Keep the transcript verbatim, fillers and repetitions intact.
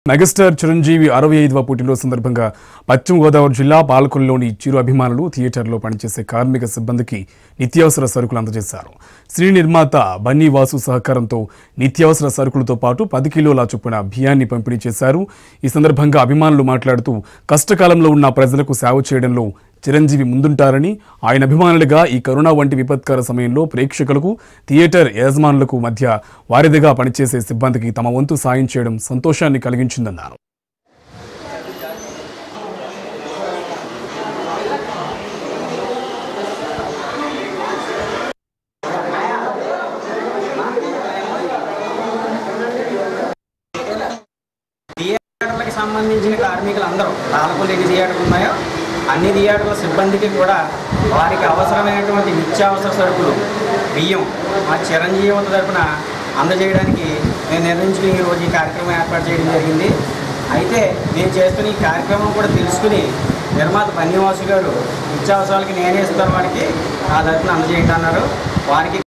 Megastar Chiranjeevi అరవై ఐదవ పుట్టినరోజు సందర్భంగా పశ్చిమ గోదావరి జిల్లా పాలకొల్లులోని చిరు అభిమానులు థియేటర్లో పనిచేసే కార్మిక సిబ్బందికి నిత్యావసర సరుకులు అందజేశారు. శ్రీ నిర్మాత బన్నీ వాసు సహకారంతో నిత్యావసర సరుకులతో పాటు పది కిలోల చొప్పున బియ్యాన్ని పంపిణీ చేశారు. ఈ సందర్భంగా అభిమానులు మాట్లాడుతూ కష్టకాలంలో ఉన్న ప్రజలకు సేవ చేయడంలో చిరంజీవి ముందుంటారని, ఆయన అభిమానులుగా ఈ కరోనా వంటి విపత్కర సమయంలో ప్రేక్షకులకు, థియేటర్ యజమానులకు మధ్య వారిదిగా పనిచేసే సిబ్బందికి తమ వంతు సాయం చేయడం సంతోషాన్ని కలిగించిందన్నారు. థియేటర్లకు సంబంధించిన కార్మికులందరూ పాలకొల్లు ఎన్ని థియేటర్లు ఉన్నాయో అన్ని థియేటర్ల సిబ్బందికి కూడా వారికి అవసరమైనటువంటి నిత్యావసర సరుకులు బియ్యం మా చిరంజీవి తరపున అందజేయడానికి నేను నిర్ణయించుకుని ఈరోజు ఈ కార్యక్రమం ఏర్పాటు చేయడం జరిగింది. అయితే నేను చేస్తున్న ఈ కార్యక్రమం కూడా తెలుసుకుని నిర్మాత బన్నీ వాసు గారు నిత్యావసరాలకి నేనే ఇస్తాను వారికి నా తరపున అందజేయండి అన్నారు. వారికి